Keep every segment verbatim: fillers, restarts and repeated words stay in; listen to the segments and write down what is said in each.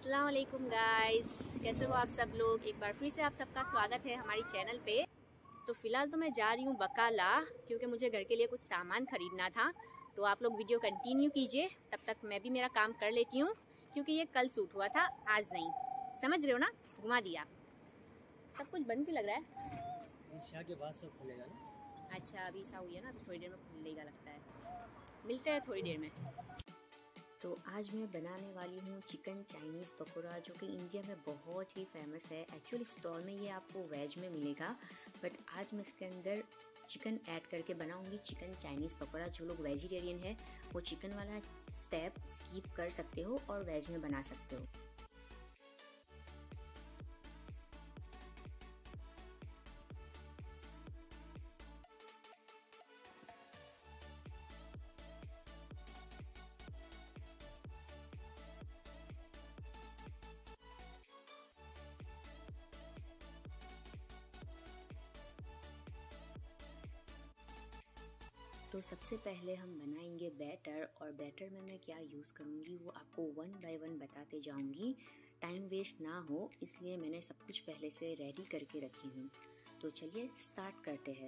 अस्सलाम वालेकुम गाइस, कैसे हो आप सब लोग। एक बार फिर से आप सबका स्वागत है हमारी चैनल पे। तो फिलहाल तो मैं जा रही हूँ बकाला, क्योंकि मुझे घर के लिए कुछ सामान खरीदना था। तो आप लोग वीडियो कंटिन्यू कीजिए, तब तक मैं भी मेरा काम कर लेती हूँ, क्योंकि ये कल शूट हुआ था, आज नहीं। समझ रहे हो ना, घुमा दिया। सब कुछ बंद क्यों लग रहा है? ईशा के बाद सब खुलेगा ना। अच्छा, अभी ईशा हुई है ना, तो थोड़ी देर में खुलेगा लगता है। मिलते हैं थोड़ी देर में। तो आज मैं बनाने वाली हूँ चिकन चाइनीज़ पकौड़ा, जो कि इंडिया में बहुत ही फेमस है। एक्चुअली स्टॉल में ये आपको वेज में मिलेगा, बट आज मैं इसके अंदर चिकन ऐड करके बनाऊंगी चिकन चाइनीज़ पकौड़ा। जो लोग वेजिटेरियन है वो चिकन वाला स्टेप स्किप कर सकते हो और वेज में बना सकते हो। तो सबसे पहले हम बनाएंगे बैटर, और बैटर में मैं क्या यूज़ करूँगी वो आपको वन बाय वन बताते जाऊँगी। टाइम वेस्ट ना हो इसलिए मैंने सब कुछ पहले से रेडी करके रखी हूँ। तो चलिए स्टार्ट करते हैं।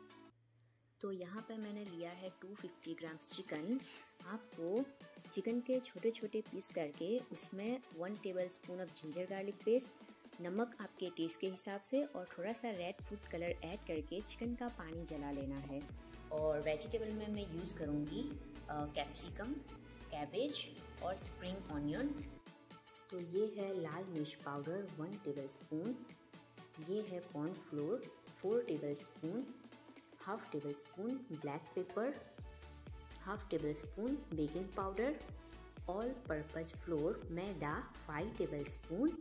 तो यहाँ पे मैंने लिया है टू फिफ्टी ग्राम चिकन। आपको चिकन के छोटे छोटे पीस करके उसमें one table spoon of ginger garlic paste, नमक आपके टेस्ट के हिसाब से और थोड़ा सा रेड फूड कलर ऐड करके चिकन का पानी जला लेना है। और वेजिटेबल में मैं यूज़ करूँगी कैप्सिकम, कैबेज और स्प्रिंग ऑनियन। तो ये है लाल मिर्च पाउडर वन टेबल स्पून, ये है cornflour four table spoon, half table spoon black pepper, half table spoon baking powder, all purpose flour maida five table spoon,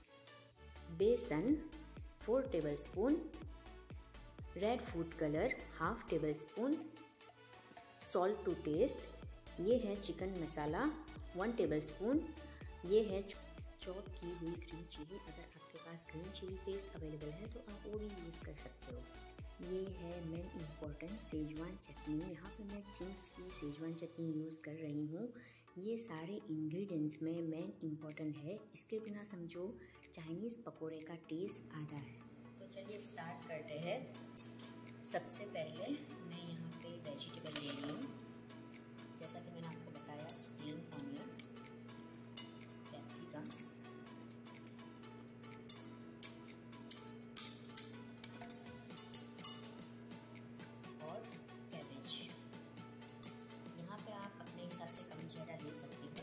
besan four table spoon, red food colour half table spoon, salt to taste, ये है chicken masala one table spoon, ये है chop की हुई green chilli. अगर आपके पास green chilli paste available है तो आप वो भी यूज़ कर सकते हो। ये है मेन इम्पॉर्टेंट सेजवान चटनी। यहाँ पे मैं चिंग्स की सेजवान चटनी यूज़ कर रही हूँ। ये सारे इंग्रेडिएंट्स में मेन इम्पॉर्टेंट है, इसके बिना समझो चाइनीज़ पकोड़े का टेस्ट आधा है। तो चलिए स्टार्ट करते हैं। सबसे पहले मैं यहाँ पे वेजिटेबल ले रही हूँ, जैसा कि मैंने आपको बताया स्प्रिंग ऑनियन, कैप्सिकम, और कैबेज। यहाँ पे आप अपने हिसाब से कम ज़्यादा ले सकते हो।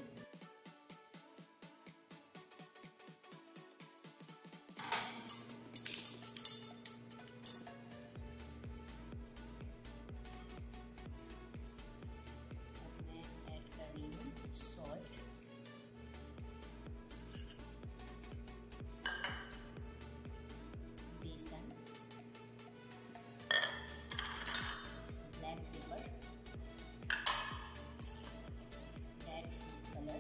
Salt, besan, black pepper, red food colour,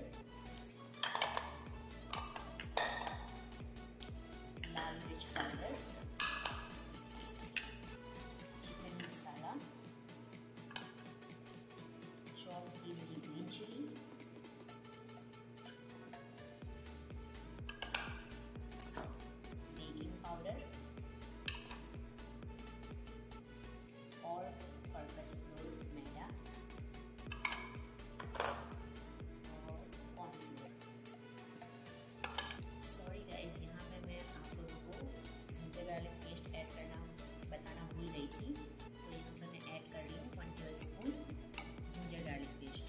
लाल मिर्च पाउडर, चिकन मसाला, चॉप की हुई ग्रीन चिली, पाउडर और पर्पस फ्लोर मैदा और कॉर्नफ्लोर। सॉरी गाइस, यहाँ पे मैं आप लोगों को जिंजर गार्लिक पेस्ट ऐड करना बताना भूल गई थी। तो यहाँ पे मैं ऐड कर रही हूँ one table spoon ginger garlic paste.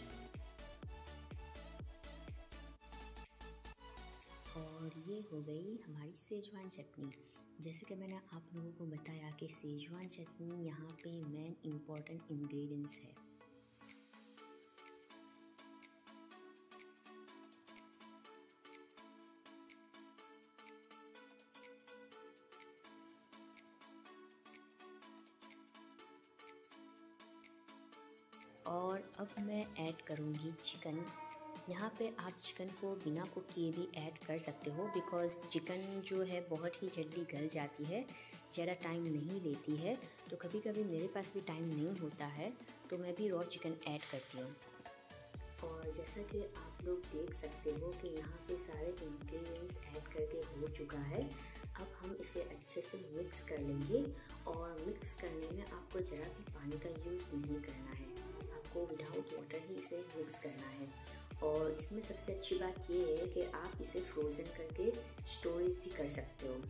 और ये हो गई हमारी सेजवान चटनी। जैसे कि मैंने आप लोगों को बताया कि सेजवान चटनी यहाँ पे मेन इम्पॉर्टेंट इंग्रेडिएंट्स है। और अब मैं ऐड करूँगी चिकन। यहाँ पे आप चिकन को बिना कुक किए भी ऐड कर सकते हो, बिकॉज़ चिकन जो है बहुत ही जल्दी गल जाती है, ज़्यादा टाइम नहीं लेती है। तो कभी कभी मेरे पास भी टाइम नहीं होता है तो मैं भी रॉ चिकन ऐड करती हूँ। और जैसा कि आप लोग देख सकते हो कि यहाँ पे सारे इंग्रेडिएंट्स ऐड करके हो चुका है। अब हम इसे अच्छे से मिक्स कर लेंगे और मिक्स करने में आपको ज़रा भी पानी का यूज़ नहीं करना है, आपको विदाउट वाटर ही इसे मिक्स करना है। और इसमें सबसे अच्छी बात ये है कि आप इसे फ्रोज़न करके स्टोरेज भी कर सकते हो।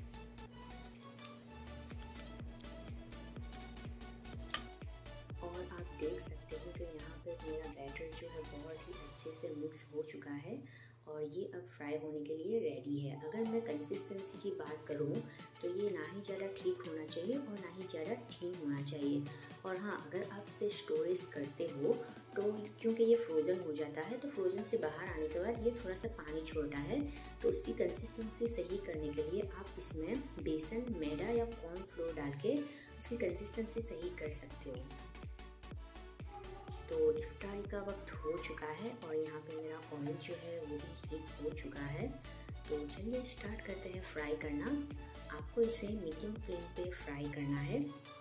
और आप देख सकते हो कि यहाँ पे मेरा बैटर जो है बहुत ही अच्छे से मिक्स हो चुका है और ये अब फ्राई होने के लिए रेडी है। अगर मैं कंसिस्टेंसी की बात करूँ तो ये ना ही ज़्यादा ठीक होना चाहिए और ना ही ज़्यादा ठीक होना चाहिए। और हाँ, अगर आप इसे स्टोरेज करते हो तो क्योंकि ये फ्रोज़न हो जाता है तो फ्रोज़न से बाहर आने के बाद ये थोड़ा सा पानी छोड़ता है, तो उसकी कंसिस्टेंसी सही करने के लिए आप इसमें बेसन, मैदा या कॉर्नफ्लोर डाल के उसकी कंसिस्टेंसी सही कर सकते हो। तो इफ्तारी का वक्त हो चुका है और यहाँ पे मेरा ऑयल जो है वो भी हीट हो चुका है। तो चलिए स्टार्ट करते हैं फ्राई करना। आपको इसे मीडियम फ्लेम पे फ्राई करना है।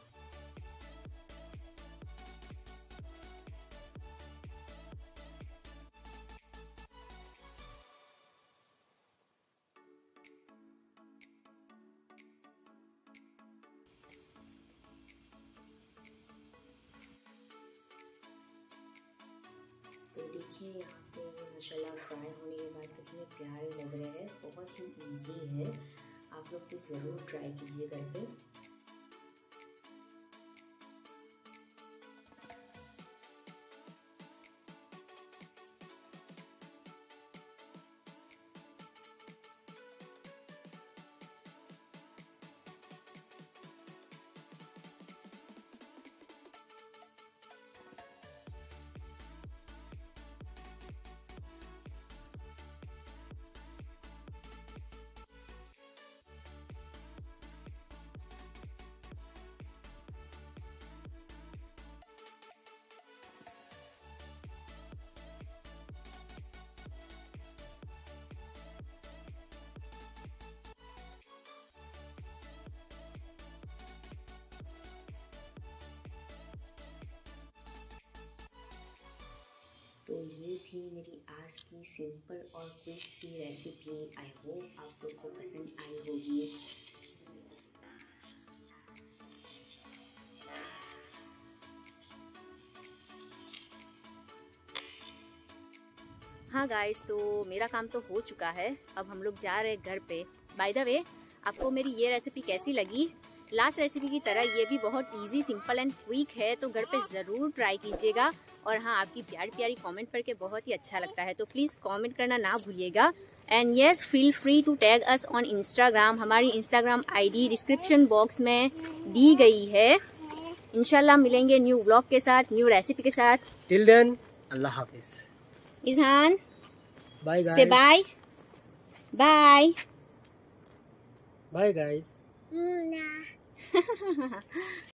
तो देखिए यहाँ पे माशाल्लाह फ्राई होने के बाद कितने प्यारे लग रहे हैं, बहुत ही इजी है। आप लोग भी ज़रूर ट्राई कीजिए घर पे। तो ये थी मेरी आज की सिंपल और क्विक सी रेसिपी। आई होप आप लोग को पसंद आई होगी। हाँ गाइस, तो मेरा काम तो हो चुका है, अब हम लोग जा रहे हैं घर पे। बाय द वे, आपको मेरी ये रेसिपी कैसी लगी? लास्ट रेसिपी की तरह ये भी बहुत इजी, सिंपल एंड क्विक है, तो घर पे ज़रूर ट्राई कीजिएगा। और हाँ, आपकी प्यारी प्यारी कमेंट पढ़ के बहुत ही अच्छा लगता है, तो प्लीज़ कमेंट करना ना भूलिएगा। And yes, feel free to tag us on Instagram. हमारी इंस्टाग्राम आईडी डिस्क्रिप्शन बॉक्स में दी गई है। इंशाल्लाह मिलेंगे न्यू व्लॉग के साथ, न्यू रेसिपी के साथ। टिल देन, अल्लाह हाफिज। Izhan, bye guys. से बाय बाय बाय गाइस।